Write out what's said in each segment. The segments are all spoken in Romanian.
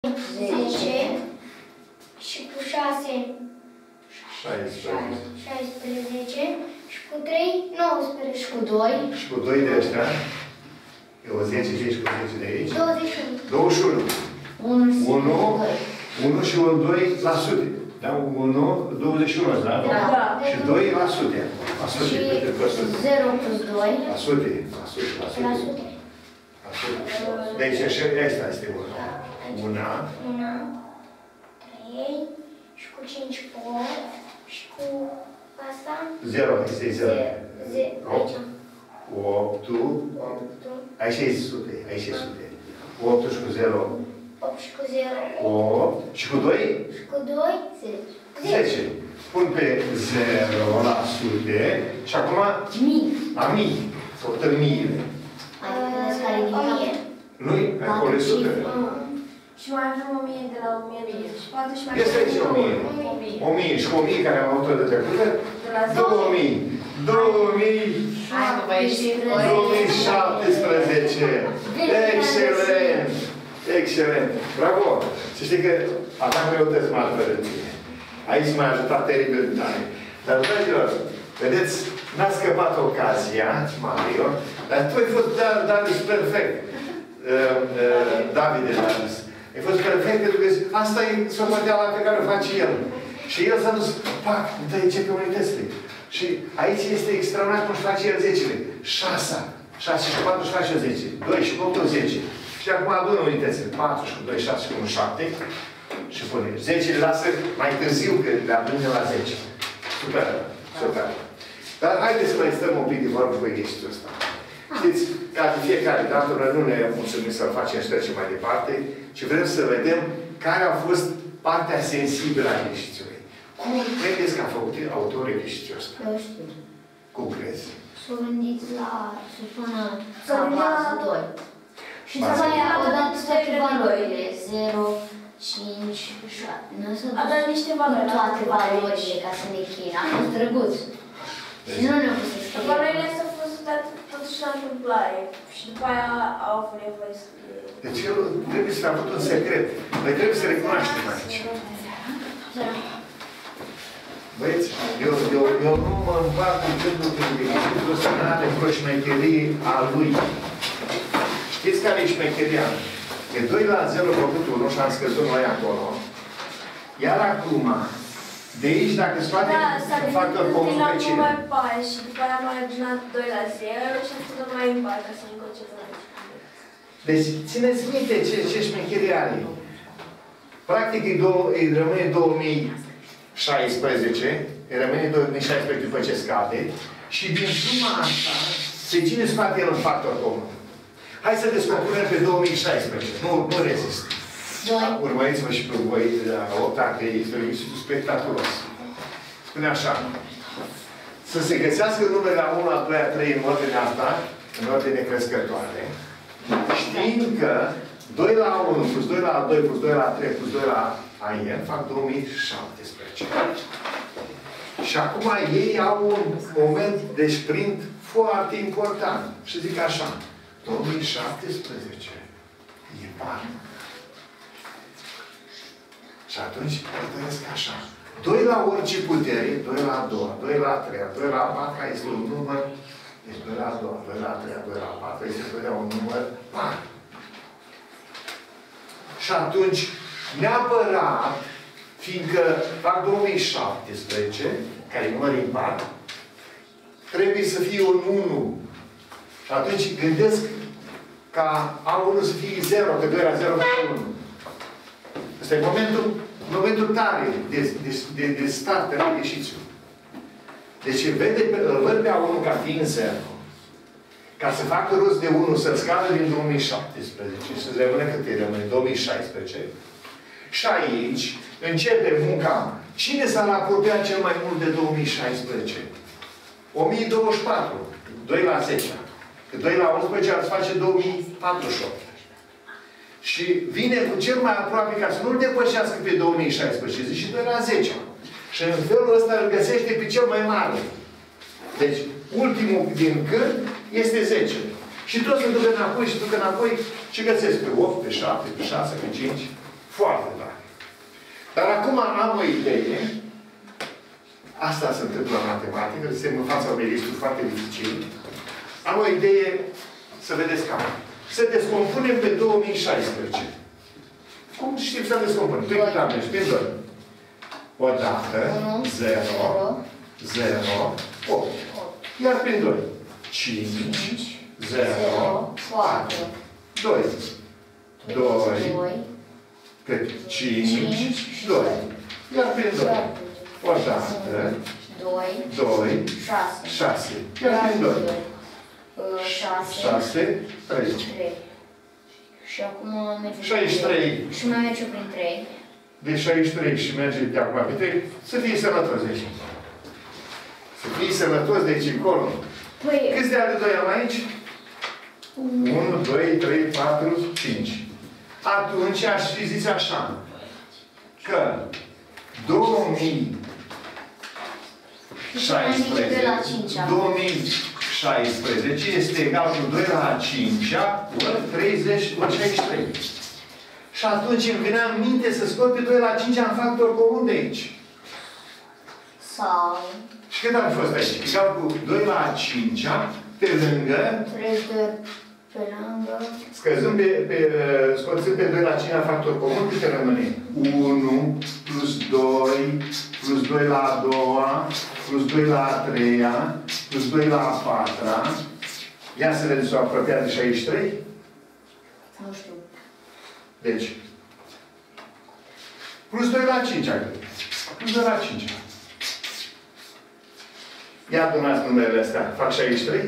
10 și cu 6 16 și cu 3 19 și cu 2 și cu 2 de ăștia e o 10 de aici cu 10 de aici 21 1 și 1 2 la sute. Da? 1 21, da? Da. Și 2 la sute. La sute. Și 0 plus 2 la sute. la sute. Deci ăsta este 1. 1 3 și cu 5 8 și cu asta 0, este 0. 8. Aici e sute. Aici e sute. 8 și cu 0. 8 și cu 0 8 și cu 2? și cu 2 10. Pun pe 0 la sute și acum la mii. Sortăm miile. Nu-i? Acolo e sute. Și mai avem 1000 de la 1004 și mai este aici 1000. 1000 și 1000 care am avut-o de trecută. 2000. 2017. Excelent! Excelent! Bravo! Să știi că aveam greutăți mari fără tine. Aici m-a ajutat teribil de tare. Dar, dragilor, vedeți, n-a scăpat ocazia, Mario, dar tu ai fost Darius perfect. Davide Darius. Ai fost perfect pentru că asta e socoteala pe care o face el. Și el s-a dus, pac, întâi începe unitățile. Și aici este extraordinar cum își face el 10-le. 6 și 4 și face 10. 2 și 8 10. Și acum adună unitățile. 4 și 2, 6 și 1, 7. Și pune. 10 le lasă mai târziu, că le adună la 10. Super. Super. Dar haideți să mai stăm un pic de vorbă cu exercițiul ăsta. Știți, ca de fiecare dată, noi nu ne mulțumim să-l facem și trecem mai departe, ci vrem să vedem care a fost partea sensibilă a exercițiului. Cum credeți că a făcut autorul exercițiul ăsta? Eu știu. Cum crezi? S-o gândit la să pună la 2. Și să mai adăugat toate valorile. 0, 5, 7. Nu să avem niște valori. Toate valorile ca să ne chină. A fost drăguț. Și nu ne-au pus să scrie. Valorile s-au fost date totuși la întâmplare. Și după aia au avut nevoie să scrie. Deci el trebuie să ne-a avut un secret. Noi trebuie să recunoaștem aici. Băieți, eu nu mă împart în gândul că exercițiul ăsta n-are vreo șmecherie a lui. Știți care e șmecheria? E 2 la 0 făcut 1 și am scăzut noi acolo. Iar acum, de aici, dacă scoate factor comun pe cine? Mai pare și după aia mai adunat 2 la 0 și am făcut mai în par ca să ne concentrăm. Deci, țineți minte ce șmecherie are. Practic, îi rămâne 2016, îi rămâne 2016 după ce scade, și din suma asta, pe cine scoate el în factor comun? Hai să descompunem pe 2016. Nu rezist. Urmăriți-mă și pe voi la 8 că este un exercițiu spectaculos. Spune așa. Să se găsească numele la 1, la 2, la 3 în ordinea asta, în ordine crescătoare, știind că 2 la 1 plus 2 la 2 plus 2 la 3 plus 2 la AN fac 2017. Și acum ei au un moment de sprint foarte important. Și zic așa. 2017 e par. Și atunci hotărăsc așa. 2 la orice putere, 2 la 2, 2 la 3, 2 la 4 este un număr. Deci 2 la 2, 2 la 3, 2 la 4 este un număr par. Și atunci, neapărat, fiindcă fac 2017, care e număr impar, trebuie să fie un 1. Și atunci gândesc ca A1 să fie 0, că 2 la 0 fac 1. Ăsta e momentul tare de start pe exercițiu. Deci îl văd pe A1 ca fiind 0. Ca să facă rost de 1, să-l scadă din 2017 și să rămână cât e rămâne? 2016. Și aici începe munca. Cine s-ar apropia cel mai mult de 2016? 1024. 2 la 10. Că 2 la 11 ar face 2048. Și vine cu cel mai aproape ca să nu-l depășească pe 2016. Zice și 2 la 10. Și în felul ăsta îl găsește pe cel mai mare. Deci, ultimul din cât este 10. Și tot se ducă înapoi și ducă înapoi și găsesc pe 8, pe 7, pe 6, pe 5. Foarte tare. Dar acum am o idee. Asta se întâmplă în matematică, suntem în fața unui exercițiu foarte dificil. Am o idee, să vedeți cam. Să descompunem pe 2016. Cum știm să descompunem? Pe cât am mers? Pe 2. Odată, 0, 0, 8. Iar pe 2. 5, 0, 4. 2. 2. Cât? 5, 2. Iar pe 2. Odată, 2, 6. Iar pe 2. 6, 3. Și acum merge 63. Și mai merge prin 3. De 63 și merge de acum pe 3. Să fii sănătos de aici. Să fii sănătos de aici încolo. Păi... Câți de ani de 2 am aici? 1, 2, 3, 4, 5. Atunci aș fi zis așa. Că 2016 este egal cu 2 la 5 ori 30 ori 63. Și atunci îmi venea în minte să scot pe 2 la 5 în factor comun de aici. Sau... Și cât ar fost aici? Egal cu 2 la 5 pe lângă... 32 pe lângă... Scăzând scoțând pe 2 la 5 la factor comun, câte rămâne? 1 plus 2 plus 2 la a doua plus 2 la a treia plus 2 la a patra. Ia să vedem, s-o apropiat de 63? Nu știu. Deci, plus 2 la 5, plus 2 la 5. Ia adunați numerele astea. Fac 63?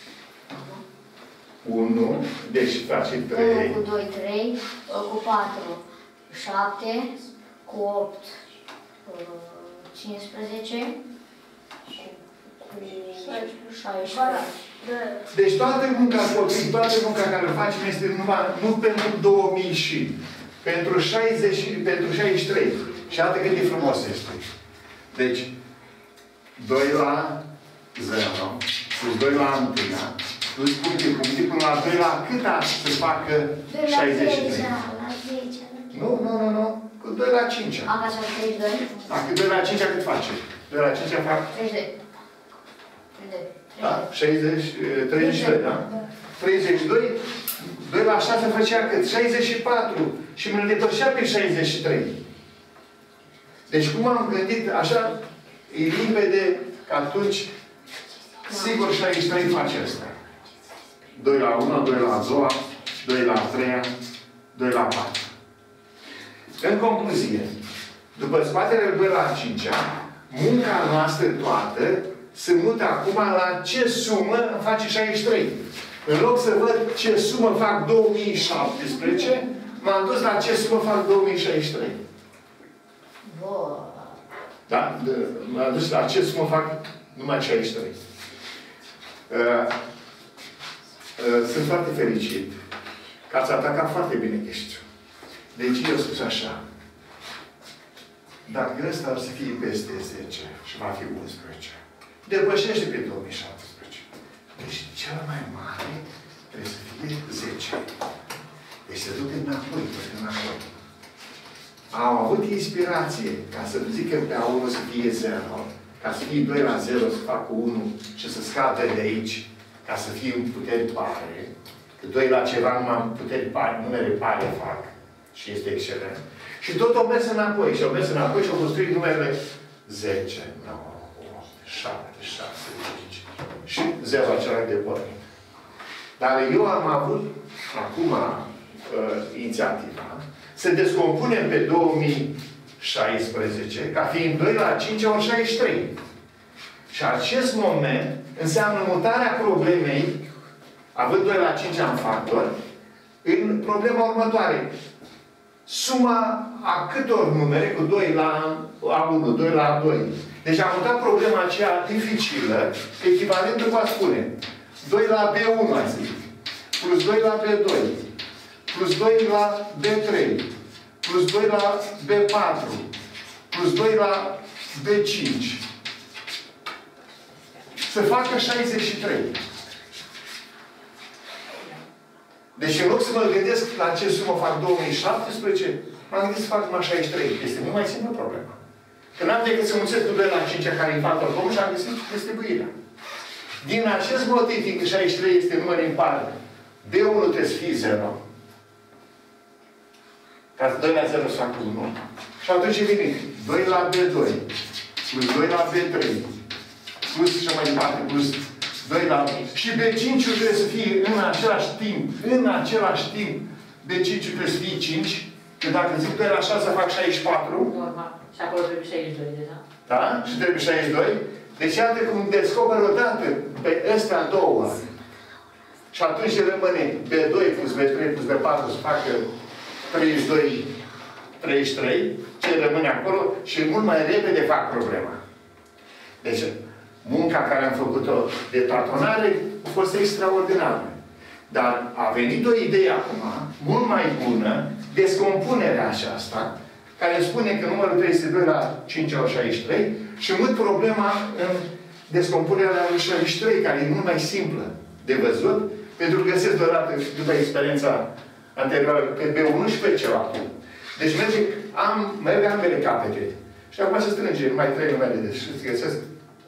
1, deci face 3. 1 cu 2, 3, cu 4, 7, cu 8, 15, cu 16. Deci toată munca copii, toată munca care o facem este numai, nu pentru 2000 și, pentru 60, pentru 63. Și atât cât de frumos este. Deci, 2 la 0, plus 2 la 1, plus puncte, până la 2 la câta să facă 63? Nu. Cu 2 la 5. Acasă 32. Dacă 2 la 5 cât face? 2 la 5 fac? 32. Da? 32, da? 32. 2 la 6 făcea cât? 64. Și mă depășea pe 63. Deci cum am gândit, așa, e limpede că atunci, sigur 63 face asta. 2 la 1, 2 la 2, 2 la 3, 2 la 4. În concluzie, după scoaterea 2 la 5, munca noastră toată se mută acum la ce sumă îmi face 63. În loc să văd ce sumă fac 2017, m-am dus la ce sumă fac 2063. Da? M-am dus la ce sumă fac numai 63. Sunt foarte fericit că ați atacat foarte bine chestiunea. Deci eu spus așa. Dacă ăsta ar să fie peste 10 și va fi 11, depășește pe 2017. Deci cel mai mare trebuie să fie 10. Deci se duc înapoi, înapoi. Am avut inspirație ca să nu zic că pe A1 să fie 0, ca să fie 2 la 0 să fac 1 și să scadă de aici, ca să fie un puteri pare. Că 2 la ceva numai puteri pare, numere pare fac. Și este excelent. Și tot o mers înapoi. Și o mers înapoi și au construit numerele 10, 9, 8, 7, 6, 5. Și 0 acela de pornit. Dar eu am avut acum inițiativa să descompunem pe 2016 ca fiind 2 la 5 ori 63. Și acest moment înseamnă mutarea problemei, având 2 la 5 în factor, în problema următoare. Suma a câtor numere cu 2 la A1, 2 la A2. Deci am mutat problema aceea dificilă, echivalent după a spune 2 la B1, ai zis, plus 2 la B2, plus 2 la B3, plus 2 la B4, plus 2 la B5. Să facă 63. Deci în loc să mă gândesc la ce sumă fac 2017, M-am gândit să fac numai 63. Este mult mai simplă problema. Că n-am decât să mulțesc cu 2 la 5 care e factor comun și am găsit distribuirea. Din acest motiv, fiindcă 63 este număr impar, B1 trebuie să fie 0. Ca 2 la 0 să fac 1. Și atunci vine 2 la B2, plus 2 la B3, plus și mai departe, plus 2 la... Și B5-ul trebuie să fie în același timp, B5-ul trebuie să fie 5, că dacă zic 2 la 6 fac 64. Normal. Și acolo trebuie 62 deja. Da? Și trebuie 62. Deci iată cum descoperă odată pe ăstea două. Și atunci rămâne B2 plus B3 plus B4 să facă 32, 33, ce rămâne acolo și mult mai repede fac problema. Deci, munca care am făcut-o de tatonare a fost extraordinară. Dar a venit o idee acum, mult mai bună, descompunerea aceasta, care spune că numărul 3 este 2 la 5 ori 63 și mult problema în descompunerea lui 63, care e mult mai simplă de văzut, pentru că găsesc deodată, după experiența anterioară, pe B1 și pe celălalt. Deci merg ambele capete. Și acum se strânge numai 3 numere, deci se găsesc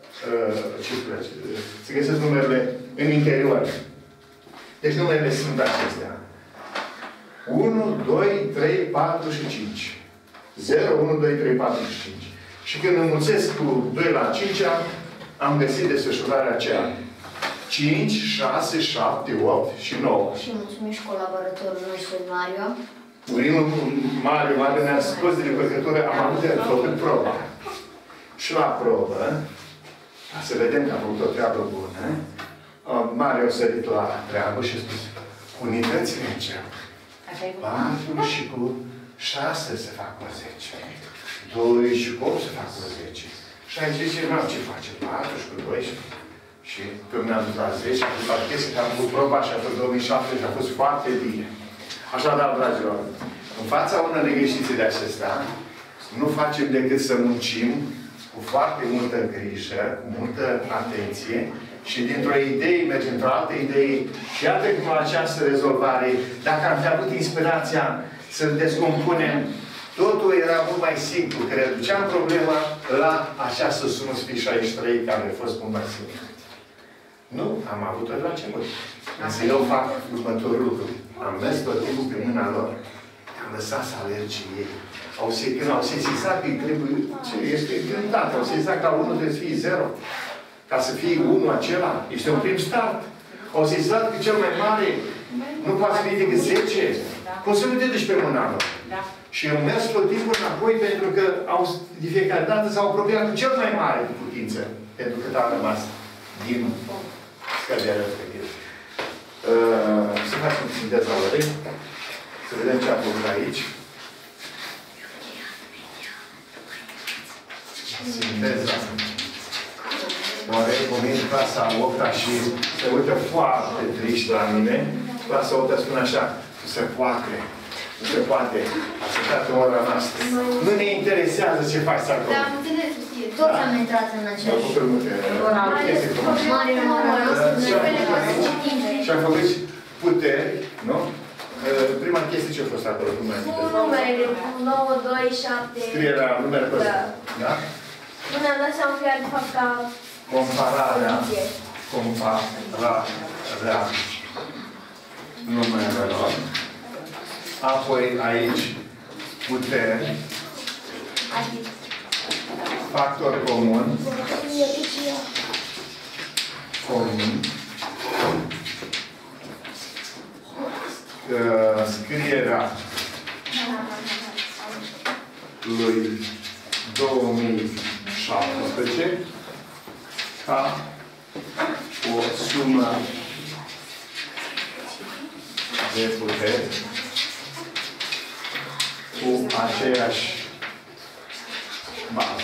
se găsesc numerele în interior. Deci numerele sunt acestea. 1, 2, 3, 4 și 5. 0, 1, 2, 3, 4 și 5. Și când înmulțesc cu 2 la 5, am găsit desfășurarea aceea. 5, 6, 7, 8 și 9. Și mulțumim și colaboratorul nostru, Mario. Mario ne-a scos de recurcătură, am avut de făcut proba. Și la probă, ca să vedem că a făcut o treabă bună, Mario a sărit la treabă și a spus, unitățile încep. 4 și cu 6 se fac o 10. 2 și cu 8 se fac o 10. Și aici zice, nu, ce face? 4 și cu 2 și când ne-am dus la 10, am fost la chestie, că am făcut proba și a fost 2007 și a fost foarte bine. Așadar, dragilor, în fața unor negreștițe de acestea, nu facem decât să muncim cu foarte multă grijă, cu multă atenție și dintr-o idee mergem într-o altă idee și iată cum această rezolvare, dacă am fi avut inspirația să-l descompunem, totul era mult mai simplu, că reduceam problema la această sumă spie 63, care a fost mult mai simplu. Nu, am avut-o de la început. Însă eu fac următorul lucru. Am mers tot timpul pe mâna lor. Am lăsat să alerge ei. Când au sesizat că trebuie, ce este gândat, au sesizat ca 1 trebuie să fie 0. Ca să fie 1 acela. Este un prim start. Au sesizat că cel mai mare nu poate să fie decât 10. Cum să nu te duci pe mâna lor? Și am mers tot timpul înapoi pentru că de fiecare dată s-au apropiat cu cel mai mare cu putință. Pentru că a rămas din scăderea respectivă. Să facem sinteza orei. Să vedem ce a făcut aici. Sinteza. Oare vin clasa 8-a și se uită foarte triști la mine. Clasa 8-a spune așa, nu se poate. Nu se poate. Ascultat în ora noastră. Nu ne interesează ce faci acolo. Da, am înțeles, știe. Toți am intrat în aceeași ora. Și am făcut puteri, nu? Prima chestie ce a fost acolo? Cu numere, 9, 2, 7... Scrierea numere pe ăsta. Da? Nu ne-am dat seama că era de fapt ca... Compararea numerelor. Apoi aici puteri. Factor comun. Scrierea lui 2017 ca o sumă de puteri cu aceeași bază.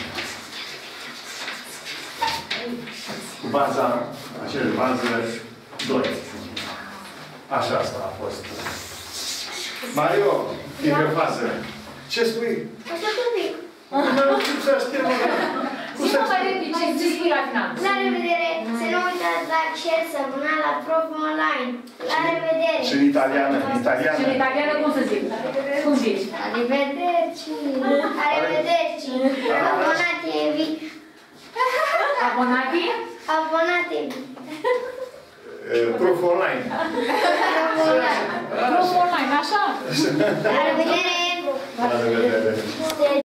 Cu baza, aceeași bază 2. Așa asta a fost. Mario, e pe fază. Ce spui? Așa un pic. Nu știu să știu, mă. Cu Zi-mă mai repede ce spui la final. La revedere! Să nu uitați la share, să abonați la Prof Online. La revedere! Și în italiană, în Și în italiană. italiană cum să zic? Cum zici? Arrivederci! Arrivederci! Abonatevi! Abonati? Abonatevi! Prof online. Prof online, așa? La revedere! La revedere.